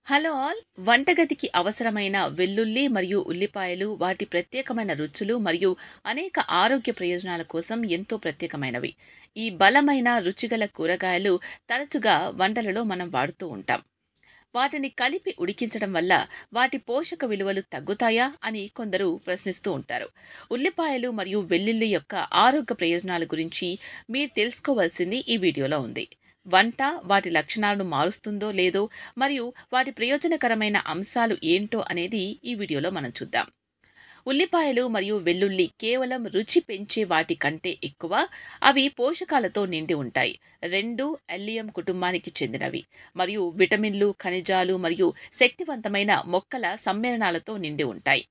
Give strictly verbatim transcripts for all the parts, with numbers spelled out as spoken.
Hello all. వంటగదికి అవసరమైన వెల్లుల్లి మరియు ఉల్లిపాయలు వాటి ప్రత్యేకమైన రుచులు మరియు అనేక ఆరోగ్య ప్రయోజనాల కోసం ఎంతో ప్రత్యేకమైనవి. ఈ బలమైన రుచిగల కూరగాయలు తరచుగా వంటలలో మనం వాడుతూ ఉంటాం. వాటిని కలిపి ఉడికించడం వల్ల వాటి పోషక విలువలు తగ్గుతాయా అని కొందరు ప్రశ్నిస్తూ ఉంటారు. ఉల్లిపాయలు మరియు వెల్లుల్లి యొక్క ఆరోగ్య ప్రయోజనాల గురించి మీరు తెలుసుకోవాల్సింది ఈ వీడియోలో ఉంది. వంట వాటి లక్షణాలను మారుస్తుందో లేదో మరియు వాటి ప్రయోజనకరమైన అంశాలు ఏంటో అనేది ఈ వీడియోలో మనం చూద్దాం. ఉల్లిపాయలు మరియు వెల్లుల్లి కేవలం రుచి పెంచే వాటి కంటే ఎక్కువ. అవి పోషకాలతో నిండి ఉంటాయి. రెండు ఎల్లియం కుటుంబానికి చెందినవి మరియు విటమిన్లు, ఖనిజాలు మరియు శక్తివంతమైన మొక్కల సమ్మేళనాలతో నిండి ఉంటాయి.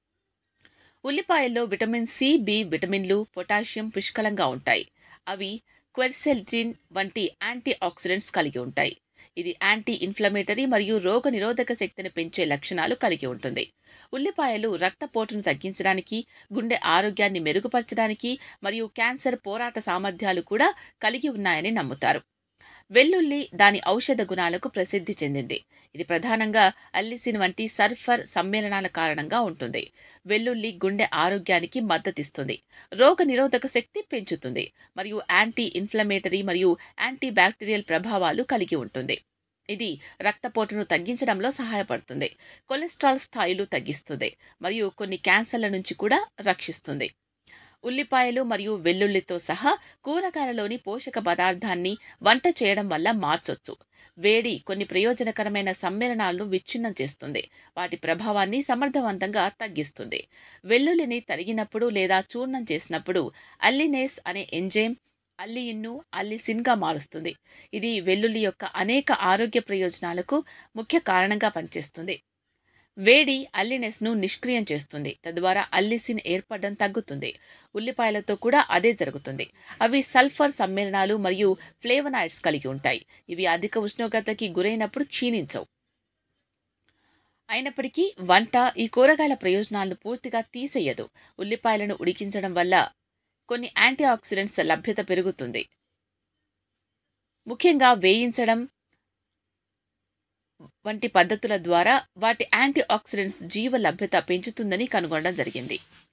ఉల్లిపాయల్లో విటమిన్ సి, బి విటమిన్లు, పొటాషియం పుష్కలంగా ఉంటాయి. అవి క్వెర్సెల్టిన్ వంటి యాంటీ ఆక్సిడెంట్స్ కలిగి ఉంటాయి. ఇది యాంటీ ఇన్ఫ్లమేటరీ మరియు రోగ నిరోధక శక్తిని పెంచే లక్షణాలు కలిగి ఉంటుంది. ఉల్లిపాయలు రక్తపోటును తగ్గించడానికి, గుండె ఆరోగ్యాన్ని మెరుగుపరచడానికి మరియు క్యాన్సర్ పోరాట సామర్థ్యాలు కూడా కలిగి ఉన్నాయని నమ్ముతారు. వెల్లుల్లి దాని ఔషధ గుణాలకు ప్రసిద్ధి చెందింది. ఇది ప్రధానంగా అల్లిసిన్ వంటి సల్ఫర్ సమ్మేళనాల కారణంగా ఉంటుంది. వెల్లుల్లి గుండె ఆరోగ్యానికి మద్దతిస్తుంది, రోగ నిరోధక శక్తి పెంచుతుంది మరియు యాంటీ ఇన్ఫ్లమేటరీ మరియు యాంటీ బ్యాక్టీరియల్ ప్రభావాలు కలిగి ఉంటుంది. ఇది రక్తపోటును తగ్గించడంలో సహాయపడుతుంది, కొలెస్ట్రాల్ స్థాయిలు తగ్గిస్తుంది మరియు కొన్ని క్యాన్సర్ల నుంచి కూడా రక్షిస్తుంది. ఉల్లిపాయలు మరియు వెల్లుల్లితో సహా కూరగాయలలోని పోషక పదార్థాన్ని వంట చేయడం వల్ల మార్చొచ్చు. వేడి కొన్ని ప్రయోజనకరమైన సమ్మేళనాలను విచ్ఛిన్నం చేస్తుంది, వాటి ప్రభావాన్ని సమర్థవంతంగా తగ్గిస్తుంది. వెల్లుల్లిని తరిగినప్పుడు లేదా చూర్ణం చేసినప్పుడు అల్లినేస్ అనే ఎంజైమ్ అల్లియిన్ను అల్లిసిన్గా మారుస్తుంది. ఇది వెల్లుల్లి యొక్క అనేక ఆరోగ్య ప్రయోజనాలకు ముఖ్య కారణంగా పనిచేస్తుంది. వేడి అల్లినెస్ను నిష్క్రియం చేస్తుంది, తద్వారా అల్లిసిన్ ఏర్పడడం తగ్గుతుంది. ఉల్లిపాయలతో కూడా అదే జరుగుతుంది. అవి సల్ఫర్ సమ్మేళనాలు మరియు ఫ్లేవనాయిడ్స్ కలిగి ఉంటాయి. ఇవి అధిక ఉష్ణోగ్రతకి గురైనప్పుడు క్షీణించవు. అయినప్పటికీ వంట ఈ కూరగాయల ప్రయోజనాలను పూర్తిగా తీసేయదు. ఉల్లిపాయలను ఉడికించడం వల్ల కొన్ని యాంటీ ఆక్సిడెంట్స్ లభ్యత పెరుగుతుంది. ముఖ్యంగా వేయించడం వంటి పద్ధతుల ద్వారా వాటి యాంటీ ఆక్సిడెంట్స్ జీవ లభ్యత పెంచుతుందని కనుగొనడం జరిగింది.